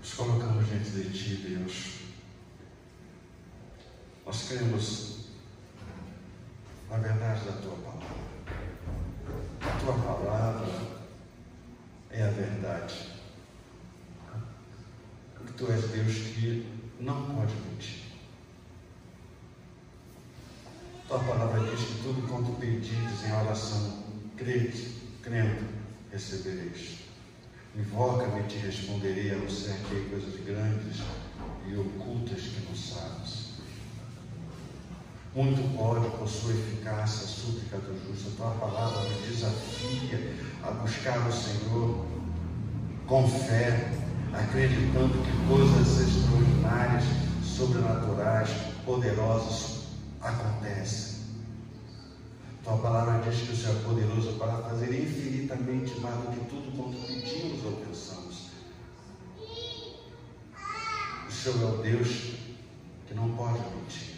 Nos colocamos diante de Ti, Deus. Nós cremos na verdade da Tua palavra. A Tua palavra é a verdade. Tu és Deus que não pode mentir. Tua palavra diz que tudo quanto pedides em oração, crendo, recebereis. Invoca-me e te responderei, a não ser que coisas grandes e ocultas que não sabes. Muito pode, por sua eficácia, a súplica do justo. A tua palavra me desafia a buscar o Senhor com fé, acreditando que coisas extraordinárias, sobrenaturais, poderosas acontecem. Tua palavra diz que o Senhor é poderoso para fazer infinitamente mais do que tudo quanto pedimos ou pensamos. O Senhor é o Deus que não pode mentir.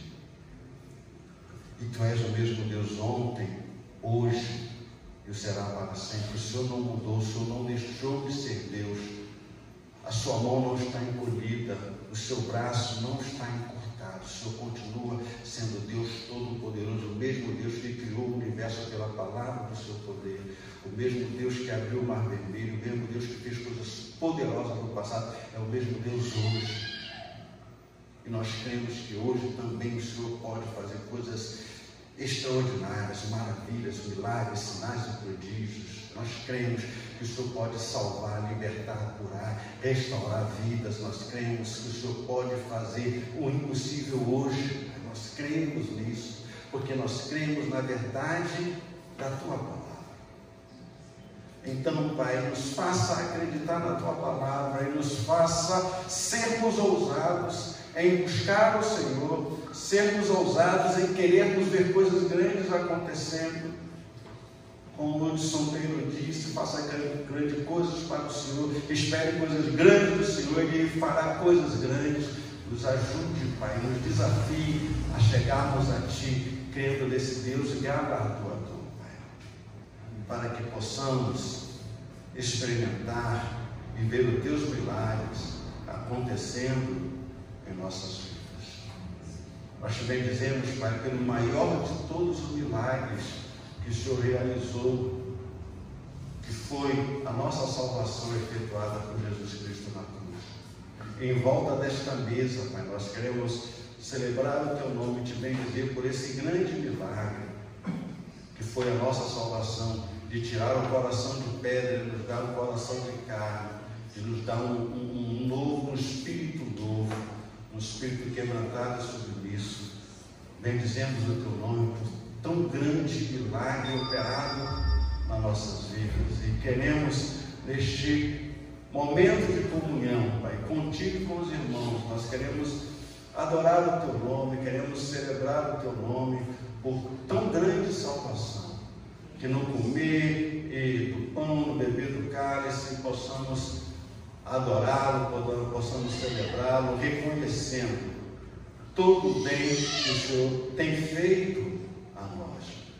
E Tu és o mesmo Deus ontem, hoje e o será para sempre. O Senhor não mudou, o Senhor não deixou de ser Deus. A sua mão não está encolhida, o seu braço não está encurtado. O Senhor continua sendo Deus Todo-Poderoso, o mesmo Deus que criou o universo pela palavra do seu poder, o mesmo Deus que abriu o mar vermelho, o mesmo Deus que fez coisas poderosas no passado, é o mesmo Deus hoje. E nós cremos que hoje também o Senhor pode fazer coisas extraordinárias, maravilhas, milagres, sinais e prodígios. Nós cremos que o Senhor pode salvar, libertar, curar, restaurar vidas. Nós cremos que o Senhor pode fazer o impossível hoje. Nós cremos nisso, porque nós cremos na verdade da Tua palavra. Então, Pai, nos faça acreditar na Tua palavra e nos faça sermos ousados em buscar o Senhor, sermos ousados em querermos ver coisas grandes acontecendo. Como o Hudson Taylor disse, faça grandes coisas para o Senhor, espere coisas grandes do Senhor e Ele fará coisas grandes. Nos ajude, Pai, nos desafie a chegarmos a Ti, crendo nesse Deus e galardoador, Pai, para que possamos experimentar e ver os Teus milagres acontecendo em nossas vidas. Nós também dizemos, Pai, pelo maior de todos os milagres que o Senhor realizou, que foi a nossa salvação efetuada por Jesus Cristo na cruz. Em volta desta mesa, Pai, nós queremos celebrar o Teu nome e Te bendizer por esse grande milagre, que foi a nossa salvação, de tirar o coração de pedra e nos dar um coração de carne, de nos dar um espírito novo, um espírito quebrantado e submisso. Bendizemos o Teu nome por tão grande milagre operado nas nossas vidas. E queremos, neste momento de comunhão, Pai, contigo e com os irmãos, nós queremos adorar o Teu nome, queremos celebrar o Teu nome por tão grande salvação, que no comer do pão, no beber do cálice, possamos adorá-lo, possamos celebrá-lo, reconhecendo todo o bem que o Senhor tem feito a nós,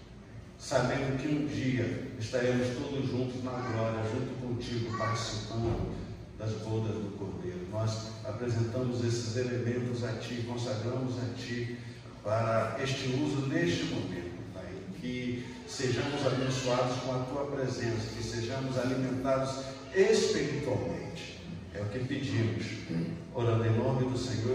sabendo que um dia estaremos todos juntos na glória, junto contigo, participando das bodas do Cordeiro. Nós apresentamos esses elementos a Ti, consagramos a Ti para este uso neste momento, Pai, que sejamos abençoados com a Tua presença, que sejamos alimentados espiritualmente. É o que pedimos, orando em nome do Senhor